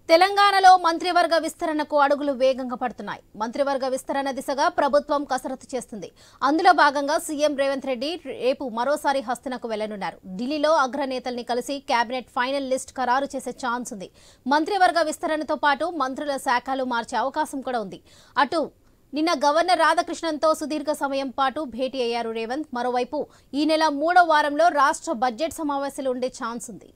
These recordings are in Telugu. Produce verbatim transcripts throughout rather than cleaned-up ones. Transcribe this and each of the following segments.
తెలంగాణలో మంత్రివర్గ విస్తరణకు అడుగులు వేగంగా పడుతున్నాయి. మంత్రివర్గ విస్తరణ దిశగా ప్రభుత్వం కసరత్తు చేస్తుంది. అందులో భాగంగా సీఎం రేవంత్ రెడ్డి రేపు మరోసారి హస్తినకు వెళ్లనున్నారు. ఢిల్లీలో అగ్రనేతల్ని కలిసి కేబినెట్ ఫైనల్ లిస్ట్ ఖరారు చేసే ఛాన్స్ ఉంది. మంత్రివర్గ విస్తరణతో పాటు మంత్రుల శాఖలు మార్చే అవకాశం కూడా ఉంది. అటు నిన్న గవర్నర్ రాధాకృష్ణన్తో సుదీర్ఘ సమయం పాటు భేటీ అయ్యారు రేవంత్. మరోవైపు ఈ నెల మూడో వారంలో రాష్ట్ర బడ్జెట్ సమావేశాలు ఉండే ఛాన్స్ ఉంది.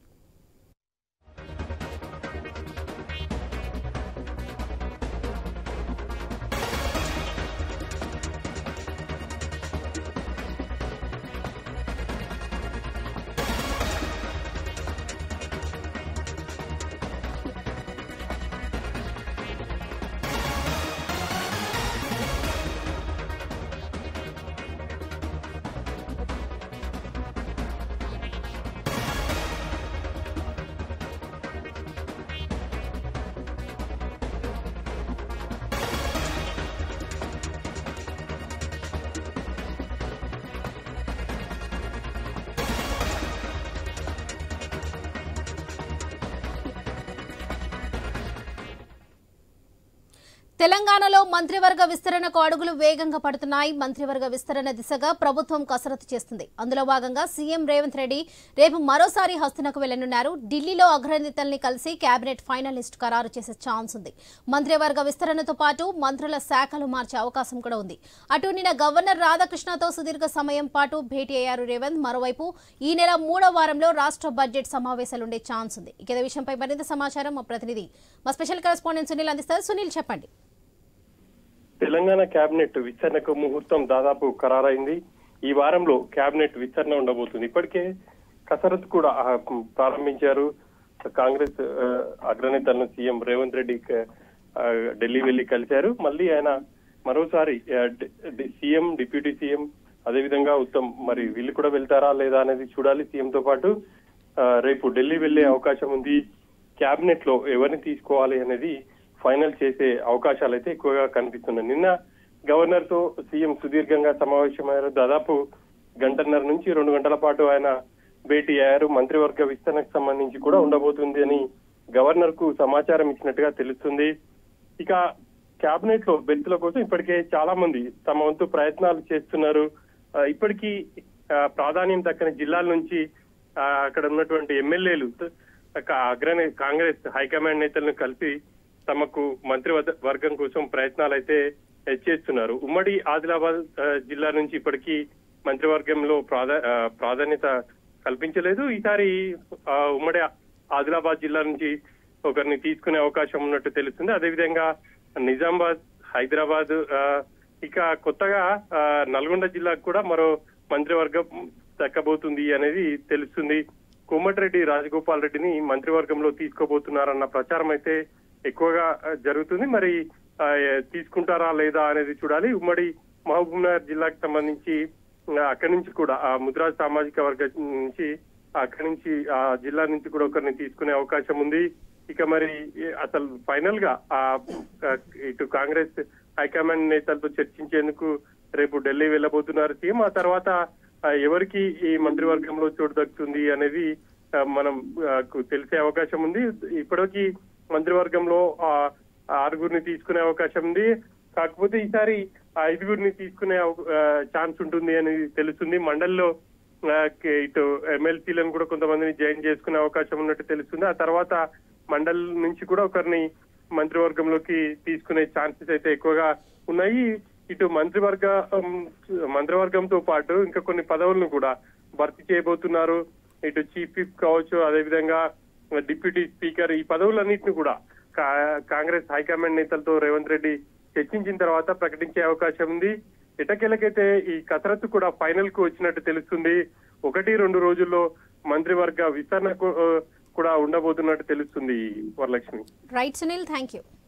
తెలంగాణలో మంత్రివర్గ విస్తరణకు అడుగులు వేగంగా పడుతున్నాయి. మంత్రివర్గ విస్తరణ దిశగా ప్రభుత్వం కసరత్తు చేస్తుంది. అందులో భాగంగా సీఎం రేవంత్ రెడ్డి రేపు మరోసారి హస్తినకు వెళ్లనున్నారు. ఢిల్లీలో అగ్రనేతల్ని కలిసి కేబినెట్ ఫైనల్ లిస్ట్ ఖరారు చేసే ఛాన్స్ ఉంది. మంత్రివర్గ విస్తరణతో పాటు మంత్రుల శాఖలు మార్చే అవకాశం కూడా ఉంది. అటు నిన్న గవర్నర్ రాధాకృష్ణతో సుదీర్ఘ సమయం పాటు భేటీ అయ్యారు రేవంత్. మరోవైపు ఈ నెల మూడో వారంలో రాష్ట్ర బడ్జెట్ సమావేశాలు ఉండే ఛాన్స్ ఉంది. ఇదే విషయంపై మరింత సమాచారం మా ప్రతినిధి మా స్పెషల్ కరెస్పాండెంట్ సునీల్ అందిస్తారు. సునీల్, చెప్పండి. తెలంగాణ కేబినెట్ విస్తరణకు ముహూర్తం దాదాపు ఖరారైంది. ఈ వారంలో కేబినెట్ విస్తరణ ఉండబోతుంది. ఇప్పటికే కసరత్తు కూడా ప్రారంభించారు. కాంగ్రెస్ అగ్రనేతలను సీఎం రేవంత్ రెడ్డి ఢిల్లీ వెళ్లి కలిశారు. మళ్ళీ ఆయన మరోసారి సీఎం, డిప్యూటీ సీఎం, అదేవిధంగా ఉత్తమ్ మరి వీళ్ళు కూడా వెళ్తారా లేదా అనేది చూడాలి. సీఎం తో పాటు రేపు ఢిల్లీ వెళ్లే అవకాశం ఉంది. కేబినెట్ లో ఎవరిని తీసుకోవాలి అనేది ఫైనల్ చేసే అవకాశాలు అయితే ఎక్కువగా కనిపిస్తున్నాయి. నిన్న గవర్నర్ తో సీఎం సుదీర్ఘంగా సమావేశమయ్యారు. దాదాపు గంటన్నర నుంచి రెండు గంటల పాటు ఆయన భేటీ అయ్యారు. మంత్రివర్గ విస్తరణకు సంబంధించి కూడా ఉండబోతుంది అని గవర్నర్ కు సమాచారం ఇచ్చినట్టుగా తెలుస్తుంది. ఇక కేబినెట్ లో బెర్తుల కోసం ఇప్పటికే చాలా మంది తమ వంతు ప్రయత్నాలు చేస్తున్నారు. ఇప్పటికీ ప్రాధాన్యం దక్కని జిల్లాల నుంచి అక్కడ ఉన్నటువంటి ఎమ్మెల్యేలు అగ్రనే కాంగ్రెస్ హైకమాండ్ నేతలను కలిసి తమకు మంత్రి వర్గం కోసం ప్రయత్నాలు అయితే చేస్తున్నారు. ఉమ్మడి ఆదిలాబాద్ జిల్లా నుంచి ఇప్పటికీ మంత్రివర్గంలో ప్రాధా ప్రాధాన్యత కల్పించలేదు. ఈసారి ఉమ్మడి ఆదిలాబాద్ జిల్లా నుంచి ఒకరిని తీసుకునే అవకాశం ఉన్నట్టు తెలుస్తుంది. అదేవిధంగా నిజామాబాద్, హైదరాబాద్, ఇక కొత్తగా నల్గొండ జిల్లాకు కూడా మరో మంత్రివర్గం దక్కబోతుంది అనేది తెలుస్తుంది. కోమటిరెడ్డి రాజగోపాల్ రెడ్డిని మంత్రివర్గంలో తీసుకోబోతున్నారన్న ప్రచారం అయితే ఎక్కువగా జరుగుతుంది. మరి తీసుకుంటారా లేదా అనేది చూడాలి. ఉమ్మడి మహబూబ్ నగర్ జిల్లాకు సంబంధించి అక్కడి నుంచి కూడా ఆ ముద్రాజ్ సామాజిక వర్గం నుంచి అక్కడి నుంచి ఆ జిల్లా నుంచి కూడా ఒకరిని తీసుకునే అవకాశం ఉంది. ఇక మరి అసలు ఫైనల్ గా ఆ ఇటు కాంగ్రెస్ హైకమాండ్ నేతలతో చర్చించేందుకు రేపు ఢిల్లీ వెళ్లబోతున్నారు సీఎం. ఆ తర్వాత ఎవరికి ఈ మంత్రివర్గంలో చోటు దక్కుతుంది అనేది మనం తెలిసే అవకాశం ఉంది. ఇప్పటికీ మంత్రివర్గంలో ఆరుగురిని తీసుకునే అవకాశం ఉంది. కాకపోతే ఈసారి ఐదుగురిని తీసుకునే ఛాన్స్ ఉంటుంది అని తెలుస్తుంది. మండలిలో ఇటు ఎమ్మెల్సీలను కూడా కొంతమందిని జాయిన్ చేసుకునే అవకాశం ఉన్నట్టు తెలుస్తుంది. ఆ తర్వాత మండలి నుంచి కూడా ఒకరిని మంత్రివర్గంలోకి తీసుకునే ఛాన్సెస్ అయితే ఎక్కువగా ఉన్నాయి. ఇటు మంత్రివర్గ మంత్రివర్గంతో పాటు ఇంకా కొన్ని పదవులను కూడా భర్తీ చేయబోతున్నారు. ఇటు చీఫ్ విప్ కావచ్చు, అదేవిధంగా డిప్యూటీ స్పీకర్, ఈ పదవులన్నింటినీ కూడా కాంగ్రెస్ హైకమాండ్ నేతలతో రేవంత్ రెడ్డి చర్చించిన తర్వాత ప్రకటించే అవకాశం ఉంది. ఎటకేలకైతే ఈ కసరత్తు కూడా ఫైనల్ కు వచ్చినట్టు తెలుస్తుంది. ఒకటి రెండు రోజుల్లో మంత్రివర్గ విస్తరణ కూడా ఉండబోతున్నట్టు తెలుస్తుంది. Varalakshmi. Right Sunil, thank you.